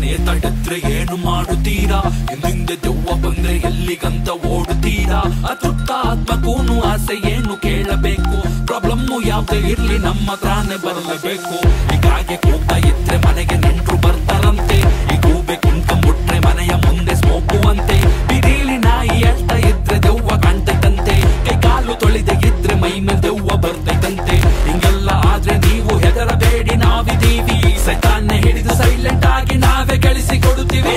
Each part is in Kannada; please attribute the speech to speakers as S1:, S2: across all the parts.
S1: ಮನೆ ತಡೆದ್ರೆ ಏನು ಮಾಡುತ್ತೀರಾ? ಹಿಂದೆ ದೆವ್ವ ಬಂದ್ರೆ ಎಲ್ಲಿಗಂತ ಓಡುತ್ತೀರಾ? ಅತೃಪ್ತ ಆತ್ಮಕ್ಕೂನು ಆಸೆ ಏನು ಕೇಳಬೇಕು? ಪ್ರಾಬ್ಲಮ್ಮು ಯಾವ್ದೇ ಇರ್ಲಿ ನಮ್ಮ ಹತ್ರನೇ ಬರಲೇಬೇಕು. ಹೀಗಾಗಿ ಕೂಗ್ತಾ ಇದ್ರೆ ಮನೆಗೆ ನೆಂಟ್ರು ಬರ್ತಾರಂತೆ. ಈ ಗೂಬೆ ಕುಂಕ ಮುಟ್ರೆ ಮನೆಯ ಮುಂದೆ ಸ್ಮೋಕುವಂತೆ. ಬಿದಿಲಿ ನಾಯಿ ಹೇಳ್ತಾ ಇದ್ರೆ ದೆವ್ವ ಕಾಣ್ತೈತಂತೆ. ಕೈ ಕಾಲು ತೊಳೆದೆ ಇದ್ರೆ ಮೈ ಮೇಲೆ ದೆವ್ವ ಬರ್ತೈತಂತೆ. ಹಿಂಗೆಲ್ಲ ಆದ್ರೆ ನೀವು ಹೆದರಬೇಡಿ, ನಾವಿದೀವಿ. ಸೈತಾನ್ನೇ ಹಿಡಿದು ಸೈಲೆಂಟ್ ಆಗಿ ನಾವೇ ಗಳಿಸಿ ಕೊಡುತ್ತೀವಿ.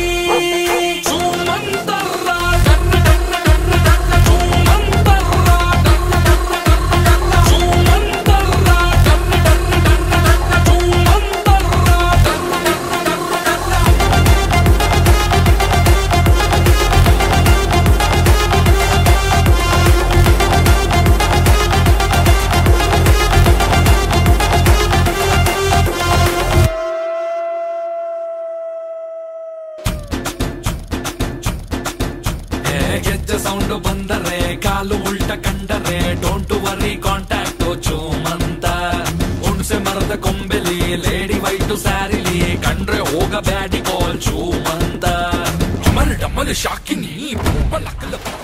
S1: ಗೆಜ್ಜೆ ಸೌಂಡ್ ಬಂದರೆ ಕಾಲು ಉಲ್ಟ ಕಂಡರೆ ಡೋಂಟ್ ವರಿ ಕಾಂಟ್ಯಾಕ್ಟ್ ಚೂ ಮಂತರ್. ಹುಣಸೆ ಮರದ ಕೊಂಬೆಲಿ ಲೇಡಿ ವೈಟ್ ಸ್ಯಾರಿಲಿ ಕಂಡ್ರೆ ಹೋಗ ಬ್ಯಾಡಿ ಕಾಲ್ ಚೂ ಮಂತರ್. ಅಮಲ್ ಡಮಲ್ ಶಾಕಿನಿ